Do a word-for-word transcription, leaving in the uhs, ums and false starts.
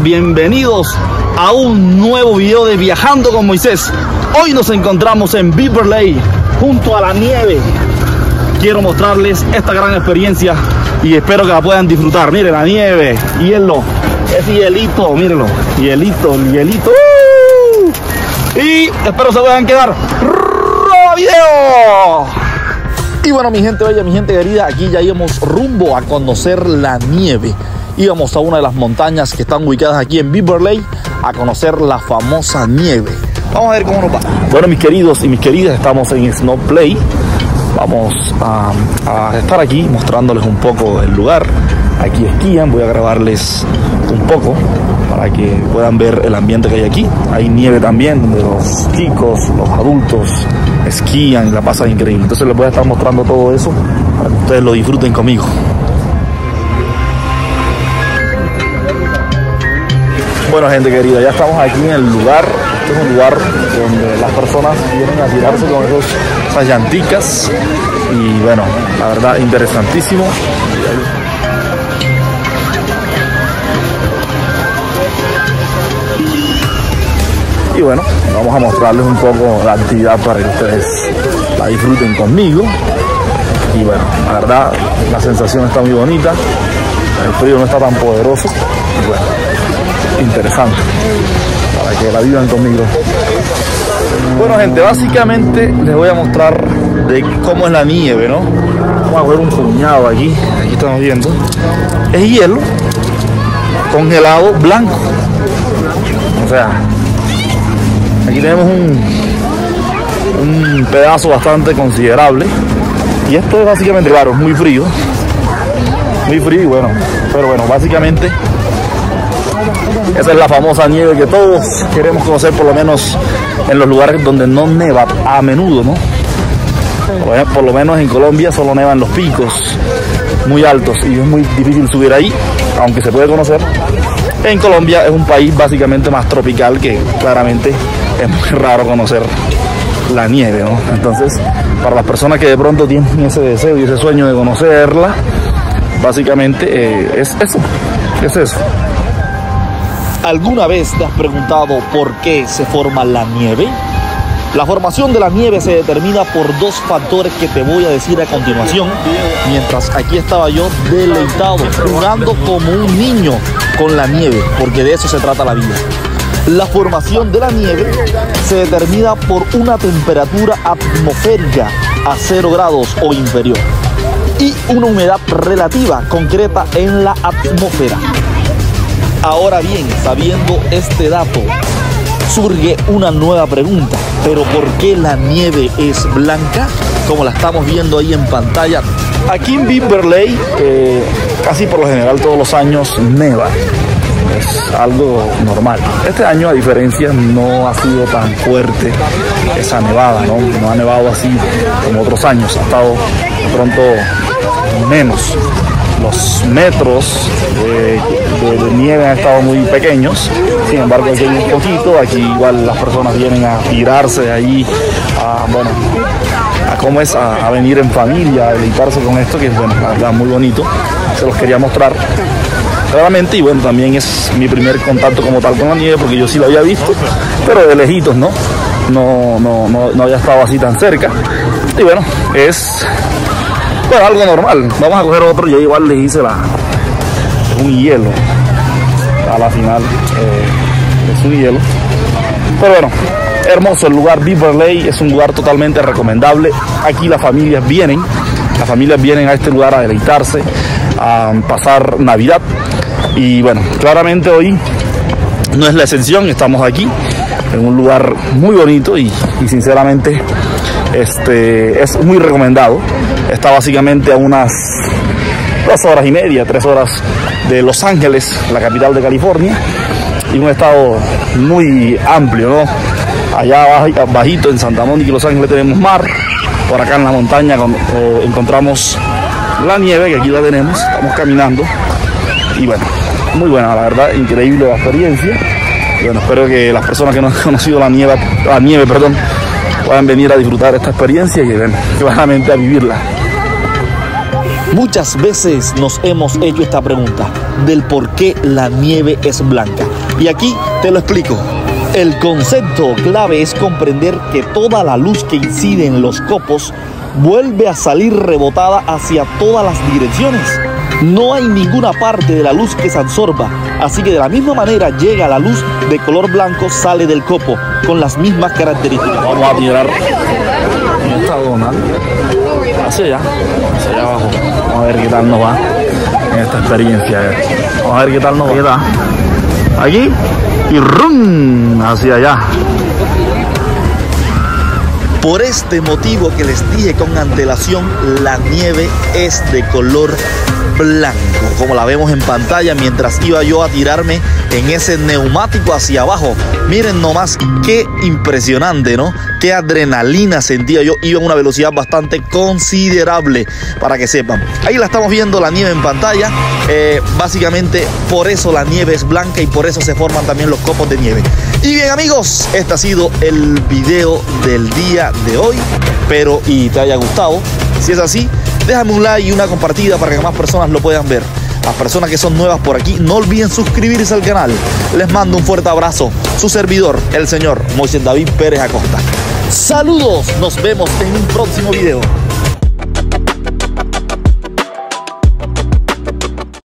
bienvenidos a un nuevo video de Viajando con Moisés. Hoy nos encontramos en Beaver Lake, junto a la nieve. Quiero mostrarles esta gran experiencia y espero que la puedan disfrutar. Miren la nieve, hielo, ese hielito, mírenlo, hielito, hielito. ¡Uh! Y espero se puedan quedar. ¡Roba video! Y bueno, mi gente bella, mi gente querida, aquí ya íbamos rumbo a conocer la nieve. Íbamos a una de las montañas que están ubicadas aquí en Beaver Lake a conocer la famosa nieve. Vamos a ver cómo nos va. Bueno, mis queridos y mis queridas, estamos en Snow Play. Vamos a, a estar aquí mostrándoles un poco el lugar. Aquí esquían, voy a grabarles un poco para que puedan ver el ambiente que hay aquí. Hay nieve también, donde los chicos, los adultos esquían y la pasan increíble. Entonces les voy a estar mostrando todo eso para que ustedes lo disfruten conmigo. Bueno, gente querida, ya estamos aquí en el lugar. Este es un lugar donde las personas vienen a tirarse con esos, esas llanticas. Y bueno, la verdad, interesantísimo. Y bueno, vamos a mostrarles un poco la actividad para que ustedes la disfruten conmigo. Y bueno, la verdad, la sensación está muy bonita. El frío no está tan poderoso. Y bueno, interesante para que la vivan conmigo. Bueno, gente, básicamente les voy a mostrar de cómo es la nieve, ¿no? Vamos a ver un puñado aquí. Aquí estamos viendo. Es hielo congelado blanco. O sea, aquí tenemos un, un pedazo bastante considerable. Y esto es básicamente, claro, muy frío. Muy frío y bueno, pero bueno, básicamente esa es la famosa nieve que todos queremos conocer, por lo menos en los lugares donde no neva a menudo, ¿no? Por, por lo menos en Colombia solo nevan los picos muy altos y es muy difícil subir ahí, aunque se puede conocer. En Colombia es un país básicamente más tropical, que claramente es muy raro conocer la nieve, ¿no? Entonces, para las personas que de pronto tienen ese deseo y ese sueño de conocerla, básicamente eh, es eso, es eso. ¿Alguna vez te has preguntado por qué se forma la nieve? La formación de la nieve se determina por dos factores que te voy a decir a continuación, mientras aquí estaba yo deleitado, jugando como un niño con la nieve, porque de eso se trata la vida. La formación de la nieve se determina por una temperatura atmosférica a cero grados o inferior y una humedad relativa concreta en la atmósfera. Ahora bien, sabiendo este dato, surge una nueva pregunta. ¿Pero por qué la nieve es blanca? Como la estamos viendo ahí en pantalla. Aquí en Beaver Lake, eh, casi por lo general todos los años neva. Es algo normal. Este año, a diferencia, no ha sido tan fuerte esa nevada, ¿no? No ha nevado así como otros años. Ha estado de pronto menos. Los metros de, de, de nieve han estado muy pequeños, sin embargo aquí hay un poquito. Aquí igual las personas vienen a tirarse de allí, a, bueno, a cómo es, a, a venir en familia, a deleitarse con esto, que es, bueno, la verdad, muy bonito. Se los quería mostrar claramente. Y bueno, también es mi primer contacto como tal con la nieve, porque yo sí lo había visto, pero de lejitos, ¿no? No, no, no, no había estado así tan cerca. Y bueno, es... bueno, algo normal. Vamos a coger otro. Yo igual le hice la, un hielo a la final. Eh, es un hielo. Pero bueno, hermoso el lugar. Beaver Lake es un lugar totalmente recomendable. Aquí las familias vienen. Las familias vienen a este lugar a deleitarse, a pasar Navidad. Y bueno, claramente hoy no es la excepción. Estamos aquí en un lugar muy bonito y, y sinceramente este, es muy recomendado. Está básicamente a unas dos horas y media, tres horas de Los Ángeles, la capital de California, y un estado muy amplio, ¿no? Allá bajito en Santa Mónica y Los Ángeles tenemos mar. Por acá en la montaña eh, encontramos la nieve, que aquí la tenemos. Estamos caminando y bueno, muy buena, la verdad, increíble la experiencia. Y bueno, espero que las personas que no han conocido la nieve, la nieve, perdón, puedan venir a disfrutar esta experiencia y bueno, claramente a vivirla. Muchas veces nos hemos hecho esta pregunta del por qué la nieve es blanca. Y aquí te lo explico. El concepto clave es comprender que toda la luz que incide en los copos vuelve a salir rebotada hacia todas las direcciones. No hay ninguna parte de la luz que se absorba, así que de la misma manera llega la luz de color blanco, sale del copo con las mismas características. Vamos a tirar en esta zona hacia allá, hacia allá abajo. Vamos a ver qué tal nos va en esta experiencia. Vamos a ver qué tal nos va. Aquí y rum hacia allá. Por este motivo que les dije con antelación, la nieve es de color blanco, como la vemos en pantalla mientras iba yo a tirarme en ese neumático hacia abajo. Miren nomás qué impresionante, ¿no? Qué adrenalina sentía yo. Iba a una velocidad bastante considerable, para que sepan. Ahí la estamos viendo, la nieve en pantalla. Eh, básicamente por eso la nieve es blanca y por eso se forman también los copos de nieve. Y bien, amigos, este ha sido el video del día de hoy. Espero y te haya gustado. Si es así, déjame un like y una compartida para que más personas lo puedan ver. Las personas que son nuevas por aquí, no olviden suscribirse al canal. Les mando un fuerte abrazo. Su servidor, el señor Moisés David Pérez Acosta. Saludos, nos vemos en un próximo video.